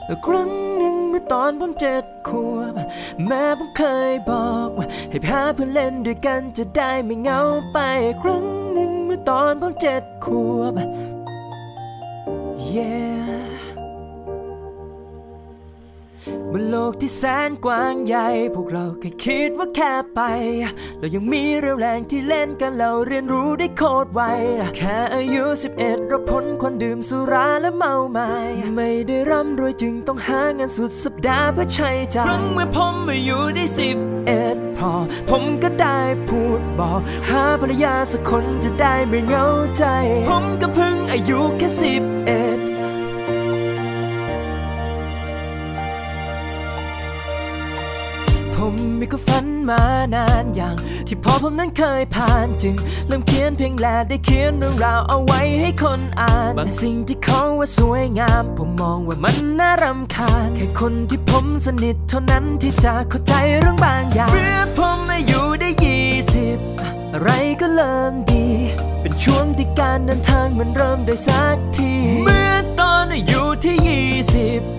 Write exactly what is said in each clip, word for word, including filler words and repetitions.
ครั้งหนึ่งเมื่อตอนผมเจ็ดขวบแม่ผมเคยบอกว่าให้พาเพื่อนเล่นด้วยกันจะได้ไม่เหงาไปครั้งหนึ่งเมื่อตอนผมเจ็ดขวบ yeahบนโลกที่แสนกว้างใหญ่พวกเราแค่คิดว่าแค่ไปเรายังมีเรี่ยวแรงที่เล่นกันเราเรียนรู้ได้โคตรไวแค่อายุสิบเอ็ดเราพ้นคนดื่มสุราและเมาไม้ไม่ได้ร่ำรวยจึงต้องหางานสุดสัปดาห์เพื่อใช้จ่ายครั้งเมื่อผมอายุได้สิบเอ็ดพอผมก็ได้พูดบอกหาภรรยาสักคนจะได้ไม่เหงาใจผมก็เพิ่งอายุแค่สิบเอ็ดผมมีความฝันมานานอย่างที่พ่อผมนั้นเคยผ่านจึงเริ่มเขียนเพลงและได้เขียนเรื่องราวเอาไว้ให้คนอ่านบางสิ่งที่เขาว่าสวยงามผมมองว่ามันน่ารำคาญแค่คนที่ผมสนิทเท่านั้นที่จะเข้าใจเรื่องบางอย่างเมื่อผมอายุได้ยี่สิบอะไรก็เริ่มดีเป็นช่วงที่การเดินทางมันเริ่มได้สักทีเมื่อตอนอายุที่ยี่สิบ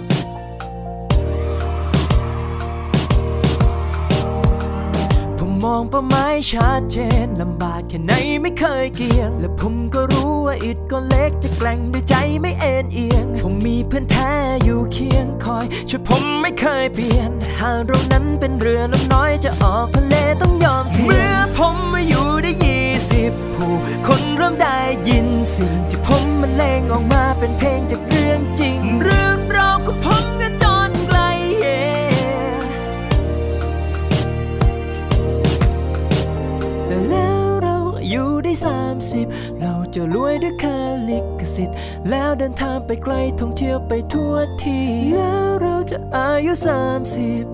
มองเป้าหมายชัดเจนลำบากแค่ไหนไม่เคยเกี่ยงและผมก็รู้ว่าอิฐก็เล็กจะแกร่งด้วยใจไม่เอ็นเอียงผมมีเพื่อนแท้อยู่เคียงคอยช่วยผมไม่เคยเปลี่ยนหากเรานั้นเป็นเรือลำน้อยจะออกทะเลต้องยอมเสี่ยงเมื่อผมมาอยู่ได้ยี่สิบผู้คนเริ่มได้ยินสิ่งที่ผมมันเล่งออกมาเป็นเพลงจากเรื่องจริงเรื่องราวของผมเนี่ยจนไกลแล้วเราอายุได้สามสิบเราจะรวยด้วยค่าลิขสิทธิ์แล้วเดินทางไปไกลท่องเที่ยวไปทั่วที่แล้วเราจะอายุสามสิบ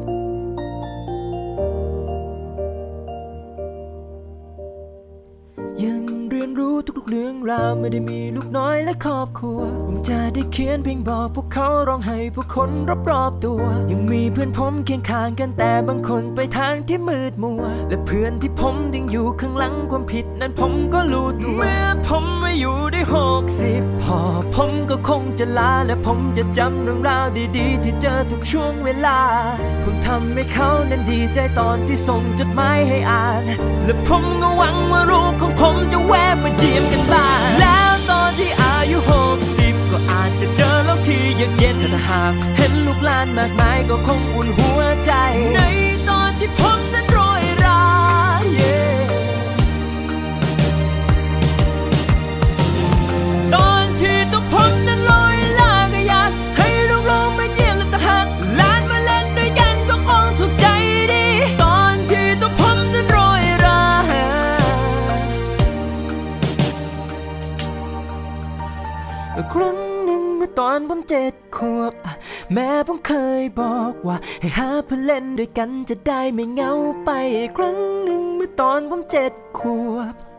ยังเรียนรู้ทุกๆเรื่องราวไม่ได้มีลูกน้อยและครอบครัวผมจะได้เขียนเพลงบอกพวกเขาร้องให้พวกคนรอบๆตัวยังมีเพื่อนผมเคียงข้างกันแต่บางคนไปทางที่มืดมัวและเพื่อนที่ผมทิ้งอยู่ข้างหลังความผิดนั้นผมก็รู้ตัวเมื่อผมมาอยู่ได้หกสิบพอผมก็คงจะลาและผมจะจำเรื่องราวดีๆที่เจอทุกช่วงเวลาผมทำให้เขานั้นดีใจตอนที่ส่งจดหมายให้อ่านและผมก็หวังว่าลูกของผมจะแวะมาเยี่ยมกันบ้างแล้วตอนที่อายุหกสิบก็อาจจะเจอโลกที่เยือกเย็นแต่หากเห็นลูกหลานมากมายก็คงอุ่นหัวใจในตอนที่ผมนั้นโรยรา yeah ตอนที่ตัวผมนั้นลอยลาก็อยากให้ลูกลงมาเยี่ยมและหากหลานมาเล่นด้วยกันก็คงสุขใจดีตอนที่ตัวผมนั้นโรยราครั้งหนึ่งเมื่อตอนผมเจ็ดขวบแม่ผมเคยบอกว่าให้หาเพื่อนเล่นด้วยกันจะได้ไม่เหงาไปครั้งหนึ่งเมื่อตอนผมเจ็ดขวบ